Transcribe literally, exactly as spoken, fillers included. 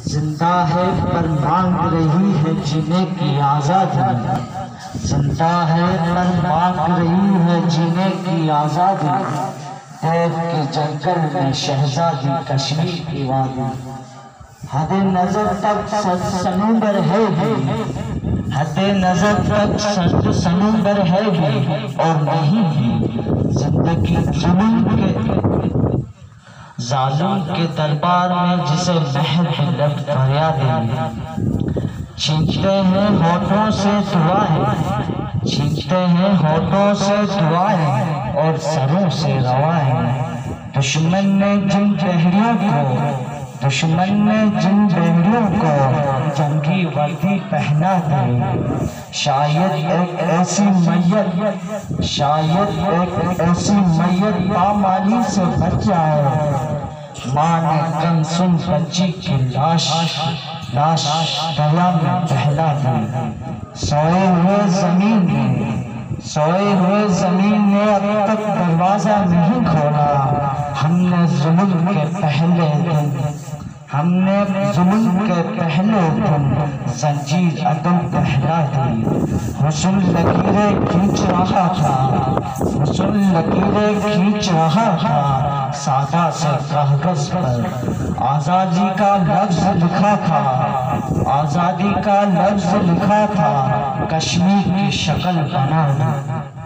जिंदा है पर मांग रही है जीने की आजादी। जिंदा है पर मांग रही है जीने की आजादी। देव के जंगल में शहजादी कश्मीर की वादी। हदे नजर तक समुंदर है भी, हदे नजर तक समुंदर है भी और नहीं भी। जिंदगी जुल्म के जालिम के दरबार में जिसे महल में लब फरियाद छीनते हैं होठों से दुआएं, छीनते हैं होठों से दुआएं और सरों से रवाएं। दुश्मन ने जिन बहरियों को दुश्मन ने जिन बहरियों को जंगी वर्दी पहना दी। शायद एक ऐसी मैयत शायद एक ऐसी मैयत पामाली से बच जाए। माँ ने कम सुन बच्ची की लाश लाश दया में बहला दी। सोए हुए जमीन ने सोए हुए जमीन ने अब तक दरवाजा नहीं खोला। हमने जुल्म के पहले दिन हमने जुल्म के पहले दिन जंजीर अदल पहला दी। हुस्न लकीरें खींच रहा था हुस्न लकीरें खींच रहा था सादा से कागज पर। आजादी का लफ्ज लिखा था आजादी का लफ्ज लिखा था कश्मीर की शक्ल बना।